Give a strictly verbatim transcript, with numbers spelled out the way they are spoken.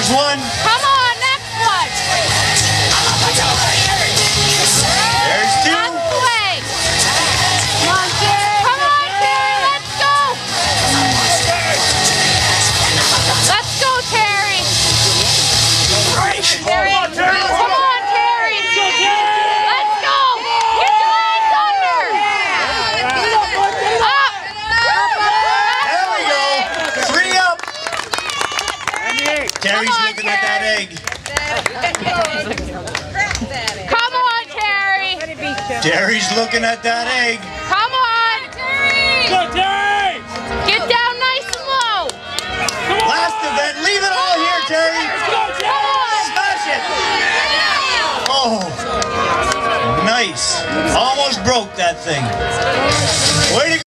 There's one. Come on, next one. There's two. That's the way. Come on, Terry. Come on, Terry. Let's go. Let's go, Terry. Terry. Come on, Terry. Let's go. Get your legs under. Up. There we go. Three up. Terry's Come on, looking at that Terry. egg. Come on, Terry. Terry's looking at that egg. Come on. Go, Terry! Get down nice and low. Last event. Leave it all here, Terry. Go, Terry! Smash it. Oh, nice. Almost broke that thing. Way to go.